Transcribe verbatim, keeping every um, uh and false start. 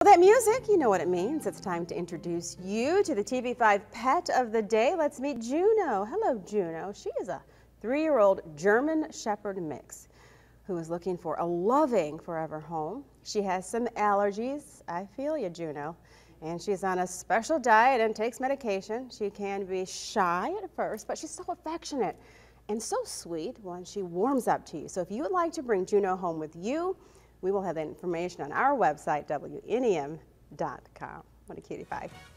Well, that music, you know what it means. It's time to introduce you to the T V five pet of the day. Let's meet Juno. Hello, Juno. She is a three-year-old German Shepherd mix who is looking for a loving forever home. She has some allergies. I feel you, Juno. And she's on a special diet and takes medication. She can be shy at first, but she's so affectionate and so sweet when she warms up to you. So if you would like to bring Juno home with you, we will have that information on our website, W N E M dot com. What a cutie pie.